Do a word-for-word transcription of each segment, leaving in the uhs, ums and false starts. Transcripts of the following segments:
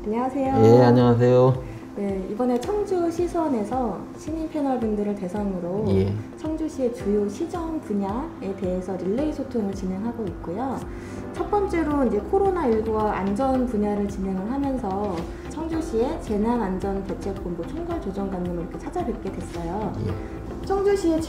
안녕하세요. 예, 안녕하세요. 네, 이번에 청주 시선에서 시민 패널 분들을 대상으로 예. 청주시의 주요 시정 분야에 대해서 릴레이 소통을 진행하고 있고요. 첫 번째로 이제 코로나십구와 안전 분야를 진행을 하면서 청주시의 재난안전대책본부 총괄조정관님을 이렇게 찾아뵙게 됐어요. 예. 청주시의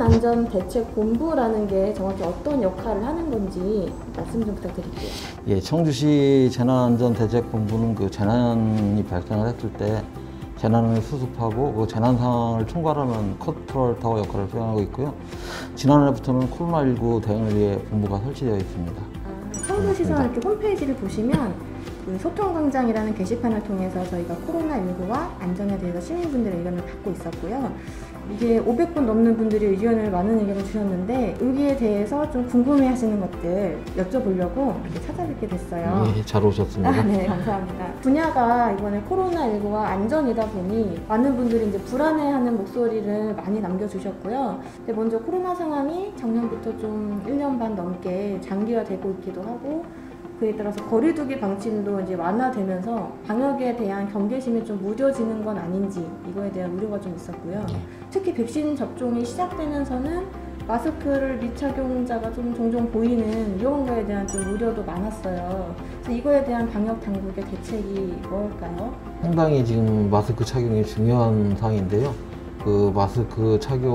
재난안전대책본부라는 게 정확히 어떤 역할을 하는 건지 말씀 좀 부탁드릴게요. 예, 청주시 재난안전대책본부는 그 재난이 발생을 했을 때 재난을 수습하고 그 재난 상황을 총괄하는 컨트롤 타워 역할을 수행하고 있고요. 지난해부터는 코로나십구 대응을 위해 본부가 설치되어 있습니다. 아, 청주시선 이렇게 홈페이지를 보시면 그 소통광장이라는 게시판을 통해서 저희가 코로나십구와 안전에 대해서 시민분들의 의견을 받고 있었고요. 이게 오백 분 넘는 분들이 의견을 많은 의견을 주셨는데 여기에 대해서 좀 궁금해하시는 것들 여쭤보려고 이렇게 찾아뵙게 됐어요. 예, 잘 오셨습니다. 아, 네, 감사합니다. 분야가 이번에 코로나십구와 안전이다 보니 많은 분들이 이제 불안해하는 목소리를 많이 남겨주셨고요. 근데 먼저 코로나 상황이 작년부터 좀 일 년 반 넘게 장기화되고 있기도 하고 그에 따라서 거리두기 방침도 이제 완화되면서 방역에 대한 경계심이 좀 무뎌지는 건 아닌지 이거에 대한 우려가 좀 있었고요. 특히 백신 접종이 시작되면서는 마스크를 미착용자가 좀 종종 보이는 이런 거에 대한 좀 우려도 많았어요. 그래서 이거에 대한 방역 당국의 대책이 뭘까요? 상당히 지금 마스크 착용이 중요한 사항인데요. 그 마스크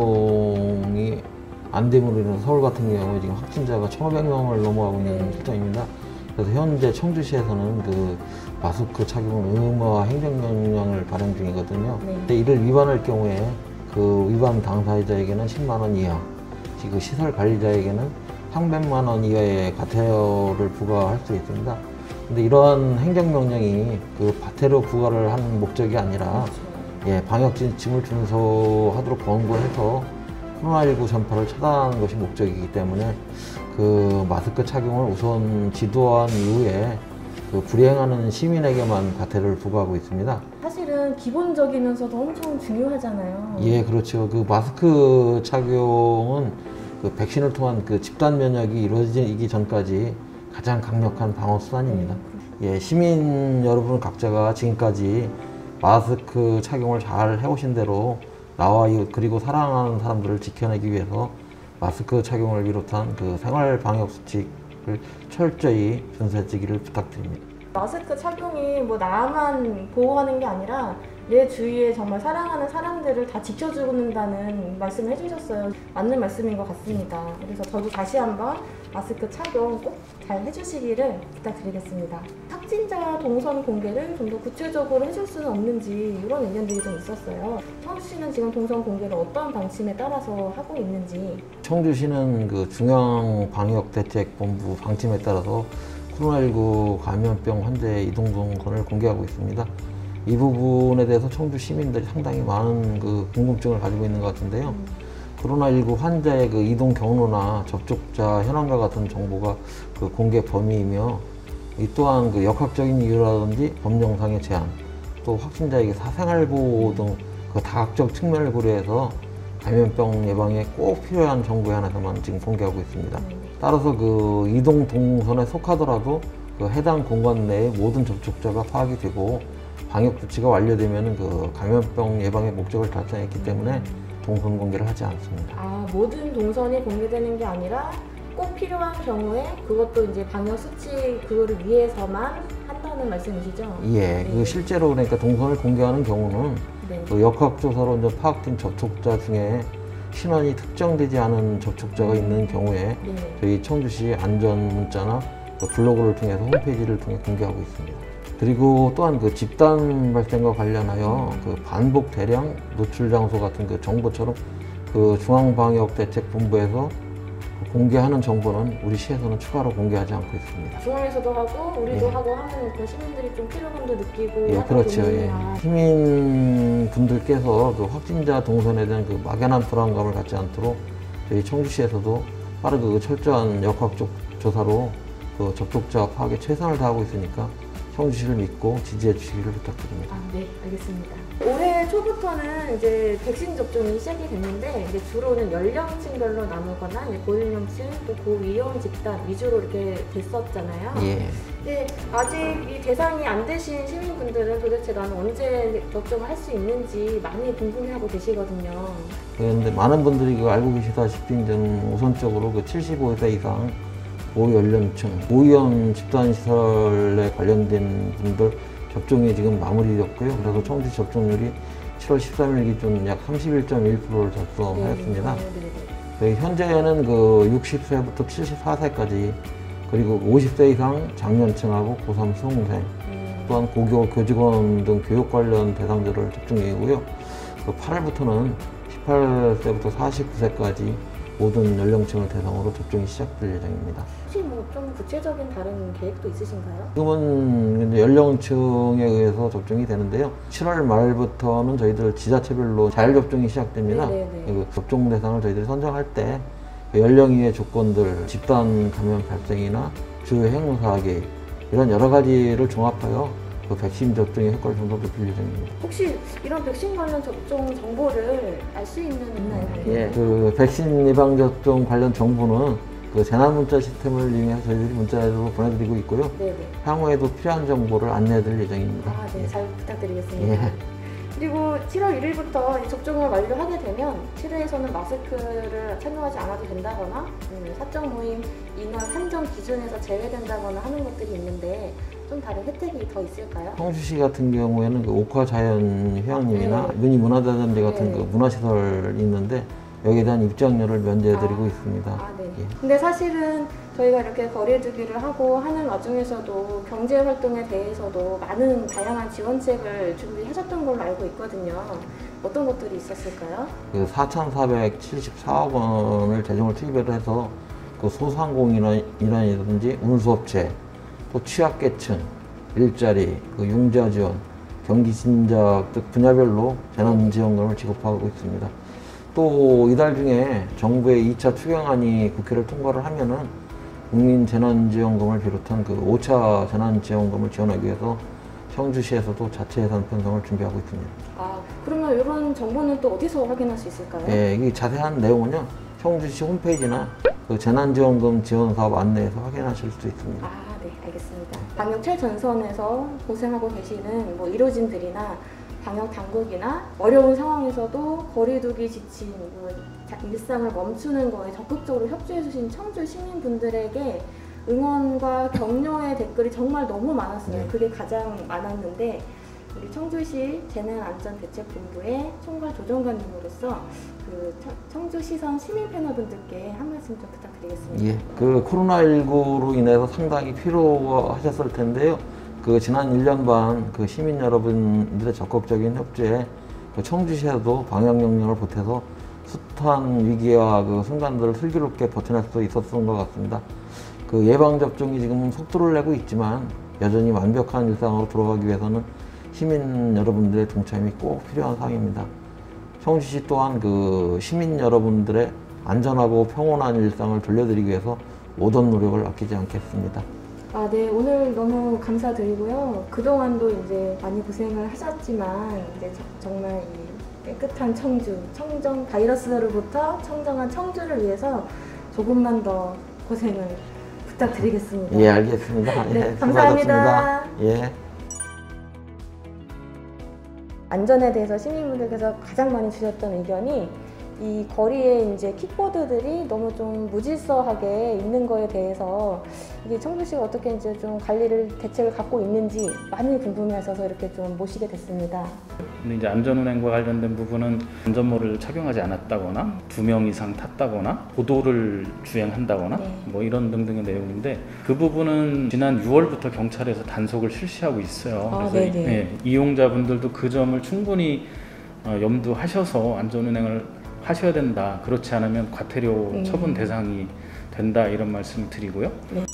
착용이 안 됨으로 인해서 서울 같은 경우에 지금 확진자가 천오백 명을 넘어가고 있는 네. 실정입니다. 그래서 현재 청주시에서는 그 마스크 착용 의무화 행정명령을 발행 중이거든요. 네. 근데 이를 위반할 경우에 그 위반 당사자에게는 십만 원 이하, 그 시설 관리자에게는 삼백만 원 이하의 과태료를 부과할 수 있습니다. 근데 이러한 행정명령이 그 과태료 부과를 하는 목적이 아니라 그렇죠. 예, 방역 지침을 준수하도록 권고해서 코로나십구 전파를 차단하는 것이 목적이기 때문에 그 마스크 착용을 우선 지도한 이후에 그 불이행하는 시민에게만 과태료를 부과하고 있습니다. 사실은 기본적이면서도 엄청 중요하잖아요. 예, 그렇죠. 그 마스크 착용은 그 백신을 통한 그 집단 면역이 이루어지기 전까지 가장 강력한 방어 수단입니다. 예, 시민 여러분 각자가 지금까지 마스크 착용을 잘 해오신 대로 나와 이웃 그리고 사랑하는 사람들을 지켜내기 위해서 마스크 착용을 비롯한 그 생활 방역 수칙을 철저히 준수해 주기를 부탁드립니다. 마스크 착용이 뭐 나만 보호하는 게 아니라 내 주위에 정말 사랑하는 사람들을 다 지켜주는다는 말씀을 해주셨어요. 맞는 말씀인 것 같습니다. 그래서 저도 다시 한번 마스크 착용 꼭 잘 해주시기를 부탁드리겠습니다. 확진자 동선 공개를 좀 더 구체적으로 해줄 수는 없는지 이런 의견들이 좀 있었어요. 청주시는 지금 동선 공개를 어떤 방침에 따라서 하고 있는지. 청주시는 그 중앙방역대책본부 방침에 따라서 코로나십구 감염병 환자의 이동 동선을 공개하고 있습니다. 이 부분에 대해서 청주 시민들이 상당히 많은 그 궁금증을 가지고 있는 것 같은데요. 음. 코로나십구 환자의 그 이동 경로나 접촉자 현황과 같은 정보가 그 공개 범위이며 이 또한 그 역학적인 이유라든지 법령상의 제한, 또 확진자에게 사생활 보호 등 그 다각적 측면을 고려해서 감염병 예방에 꼭 필요한 정보에 한해서만 지금 공개하고 있습니다. 따라서 그 이동 동선에 속하더라도 그 해당 공간 내의 모든 접촉자가 파악이 되고 방역 조치가 완료되면 그 감염병 예방의 목적을 달성했기 때문에 동선 공개를 하지 않습니다. 아, 모든 동선이 공개되는 게 아니라 꼭 필요한 경우에 그것도 이제 방역 수칙 그거를 위해서만 한다는 말씀이시죠? 예, 네. 그 실제로 그러니까 동선을 공개하는 경우는 네. 그 역학조사로 이제 파악된 접촉자 중에 신원이 특정되지 않은 접촉자가 있는 경우에 네. 저희 청주시 안전문자나 그 블로그를 통해서 홈페이지를 통해 공개하고 있습니다. 그리고 또한 그 집단 발생과 관련하여 그 반복 대량 노출 장소 같은 그 정보처럼 그 중앙방역대책본부에서 공개하는 정보는 우리 시에서는 추가로 공개하지 않고 있습니다. 중앙에서도 하고 우리도 예. 하고 하면 그 시민들이 좀 필요감도 느끼고 예, 하다 그렇죠. 보니 예. 아, 시민분들께서 그 확진자 동선에 대한 그 막연한 불안감을 갖지 않도록 저희 청주시에서도 빠르고 그 철저한 역학적 조사로 그 접촉자 파악에 최선을 다하고 있으니까 청주시를 믿고 지지해 주시기를 부탁드립니다. 아, 네, 알겠습니다. 올해 초부터는 이제 백신 접종이 시작이 됐는데 이제 주로는 연령층별로 나누거나 이제 고연령층 또 고위험 집단 위주로 이렇게 됐었잖아요. 예. 근데 아직 이 대상이 안 되신 시민분들은 도대체 나는 언제 접종을 할 수 있는지 많이 궁금해하고 계시거든요. 그런데 많은 분들이 그 알고 계시다시피 이제는 우선적으로 그 칠십오 세 이상 고연령층, 고위험 집단시설에 관련된 분들 접종이 지금 마무리됐고요. 그래서 청주 접종률이 칠월 십삼일 기준 약 삼십일 점 일 퍼센트를 달성하였습니다. 네, 네, 네. 저희 현재는 그 육십 세부터 칠십사 세까지 그리고 오십 세 이상 장년층하고 고삼 수험생 음. 또한 고교 교직원 등 교육 관련 대상자를 접종 중이고요. 그 팔월부터는 십팔 세부터 사십구 세까지 모든 연령층을 대상으로 접종이 시작될 예정입니다. 혹시 뭐 좀 구체적인 다른 계획도 있으신가요? 지금은 이제 연령층에 의해서 접종이 되는데요. 칠월 말부터는 저희들 지자체별로 자율접종이 시작됩니다. 네네네. 그 접종 대상을 저희들이 선정할 때 연령위의 조건들, 집단 감염 발생이나 주요 행사 계획 이런 여러 가지를 종합하여 그 백신 접종의 효과를 좀 더 높일 예정입니다. 혹시 이런 백신 관련 접종 정보를 알 수 있는 있나요? 예, 그 백신 예방 접종 관련 정보는 그 재난 문자 시스템을 이용해서 저희들이 문자로 보내드리고 있고요. 네네. 향후에도 필요한 정보를 안내해드릴 예정입니다. 아, 네, 잘 부탁드리겠습니다. 예. 그리고 칠월 일일부터 접종을 완료하게 되면 실외에서는 마스크를 착용하지 않아도 된다거나 음, 사적 모임 인원 한정 기준에서 제외된다거나 하는 것들이 있는데 좀 다른 혜택이 더 있을까요? 청주시 같은 경우에는 그 옥화자연휴양림이나 네. 문희문화자단지 같은 네. 그 문화시설이 있는데 여기에 대한 입장료를 면제해드리고 아, 있습니다. 아, 네. 예. 근데 사실은 저희가 이렇게 거리두기를 하고 하는 와중에서도 경제 활동에 대해서도 많은 다양한 지원책을 준비하셨던 걸로 알고 있거든요. 어떤 것들이 있었을까요? 그 사천사백칠십사억 원을 재정을 투입을 해서 그 소상공인이라든지 운수업체, 또 취약계층, 일자리, 그 융자 지원, 경기 진작 등 분야별로 재난지원금을 지급하고 있습니다. 또 이달 중에 정부의 이 차 추경안이 국회를 통과를 하면은 국민재난지원금을 비롯한 그 오 차 재난지원금을 지원하기 위해서 청주시에서도 자체 예산 편성을 준비하고 있습니다. 아, 그러면 이런 정보는 또 어디서 확인할 수 있을까요? 예, 이 자세한 내용은요, 청주시 홈페이지나 그 재난지원금 지원사업 안내에서 확인하실 수 있습니다. 아, 네, 알겠습니다. 방역 최전선에서 고생하고 계시는 뭐 의료진들이나 방역 당국이나 어려운 상황에서도 거리두기 지침, 뭐 일상을 멈추는 거에 적극적으로 협조해 주신 청주 시민분들에게 응원과 격려의 댓글이 정말 너무 많았어요. 네. 그게 가장 많았는데 우리 청주시 재난안전대책본부의 총괄 조정관님으로서 그 청주시선 시민 패널분들께 한 말씀 좀 부탁드리겠습니다. 예, 그 코로나십구로 인해서 상당히 피로하셨을 텐데요. 그 지난 일 년 반 그 시민 여러분들의 적극적인 협조에 그 청주시에도 방역 역량을 보태서 숱한 위기와 그 순간들을 슬기롭게 버텨낼 수 있었던 것 같습니다. 그 예방 접종이 지금 속도를 내고 있지만 여전히 완벽한 일상으로 돌아가기 위해서는 시민 여러분들의 동참이 꼭 필요한 상황입니다. 청주시 또한 그 시민 여러분들의 안전하고 평온한 일상을 돌려드리기 위해서 모든 노력을 아끼지 않겠습니다. 아, 네, 오늘 너무 감사드리고요. 그동안도 이제 많이 고생을 하셨지만 이제 저, 정말 이 깨끗한 청주, 청정 바이러스로부터 청정한 청주를 위해서 조금만 더 고생을 부탁드리겠습니다. 예, 알겠습니다. 네, 예, 감사합니다. 수고하셨습니다. 예. 안전에 대해서 시민분들께서 가장 많이 주셨던 의견이 이 거리에 이제 킥보드들이 너무 좀 무질서하게 있는 거에 대해서 이게 청주시가 어떻게 이제 좀 관리를 대책을 갖고 있는지 많이 궁금해하셔서 이렇게 좀 모시게 됐습니다. 근데 이제 안전운행과 관련된 부분은 안전모를 착용하지 않았다거나 두 명 이상 탔다거나 보도를 주행한다거나 네. 뭐 이런 등등의 내용인데 그 부분은 지난 유월부터 경찰에서 단속을 실시하고 있어요. 아, 그래서 네네. 예, 이용자분들도 그 점을 충분히 어, 염두하셔서 안전운행을 하셔야 된다. 그렇지 않으면 과태료 음. 처분 대상이 된다 이런 말씀을 드리고요. 네.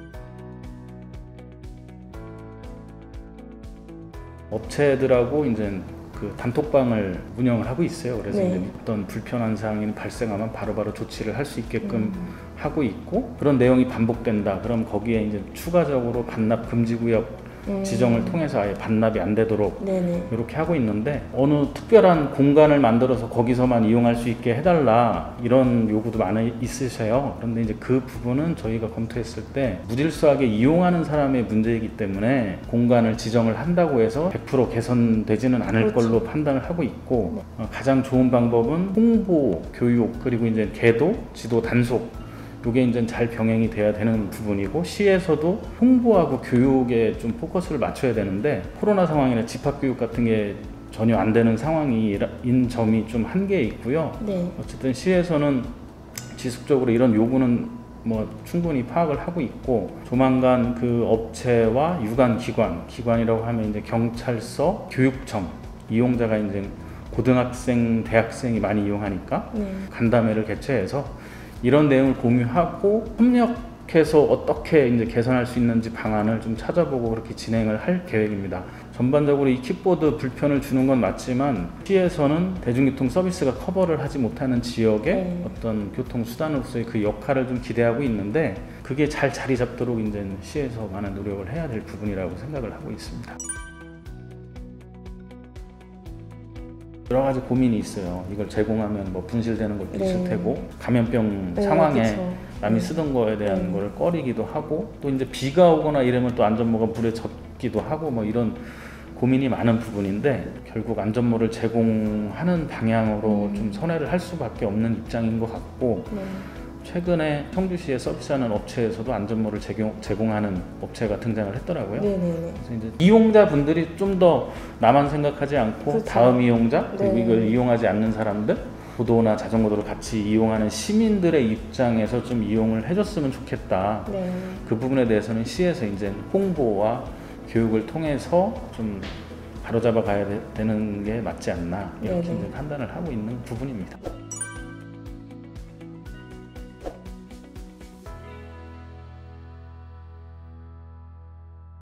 업체들하고 이제 그 단톡방을 운영을 하고 있어요. 그래서 네. 이제 어떤 불편한 사항이 발생하면 바로바로 조치를 할 수 있게끔 음. 하고 있고 그런 내용이 반복된다. 그럼 거기에 이제 추가적으로 반납 금지 구역 음. 지정을 통해서 아예 반납이 안 되도록 네네. 이렇게 하고 있는데 어느 특별한 공간을 만들어서 거기서만 이용할 수 있게 해달라 이런 요구도 많이 있으셔요. 그런데 이제 그 부분은 저희가 검토했을 때 무질서하게 이용하는 사람의 문제이기 때문에 공간을 지정을 한다고 해서 백 퍼센트 개선되지는 않을 그렇죠. 걸로 판단을 하고 있고 어, 가장 좋은 방법은 홍보, 교육 그리고 이제 계도, 지도, 단속 이게 이제 잘 병행이 돼야 되는 부분이고 시에서도 홍보하고 교육에 좀 포커스를 맞춰야 되는데 코로나 상황이나 집합교육 같은 게 전혀 안 되는 상황인 점이 좀 한계에 있고요. 네. 어쨌든 시에서는 지속적으로 이런 요구는 뭐 충분히 파악을 하고 있고 조만간 그 업체와 유관 기관, 기관이라고 하면 이제 경찰서, 교육청 이용자가 이제 고등학생, 대학생이 많이 이용하니까 네. 간담회를 개최해서 이런 내용을 공유하고 협력해서 어떻게 이제 개선할 수 있는지 방안을 좀 찾아보고 그렇게 진행을 할 계획입니다. 전반적으로 이 킥보드 불편을 주는 건 맞지만 시에서는 대중교통 서비스가 커버를 하지 못하는 지역의 네. 어떤 교통수단으로서의 그 역할을 좀 기대하고 있는데 그게 잘 자리 잡도록 이제 시에서 많은 노력을 해야 될 부분이라고 생각을 하고 있습니다. 여러 가지 고민이 있어요. 이걸 제공하면 뭐 분실되는 것도 네. 있을 테고 감염병 네, 상황에 그쵸. 남이 네. 쓰던 거에 대한 네. 거를 꺼리기도 하고 또 이제 비가 오거나 이러면 또 안전모가 물에 젖기도 하고 뭐 이런 고민이 많은 부분인데 결국 안전모를 제공하는 방향으로 음. 좀 선회를 할 수밖에 없는 입장인 것 같고 네. 최근에 청주시에 서비스하는 업체에서도 안전모를 제공, 제공하는 업체가 등장을 했더라고요. 네네네. 그래서 이제 이용자분들이 좀 더 나만 생각하지 않고 그렇죠. 다음 이용자 그리고 네. 이걸 이용하지 않는 사람들 도도나 자전거도를 같이 이용하는 시민들의 입장에서 좀 이용을 해줬으면 좋겠다. 네. 그 부분에 대해서는 시에서 이제 홍보와 교육을 통해서 좀 바로잡아 가야 되, 되는 게 맞지 않나 이렇게 네네. 이제 판단을 하고 있는 부분입니다.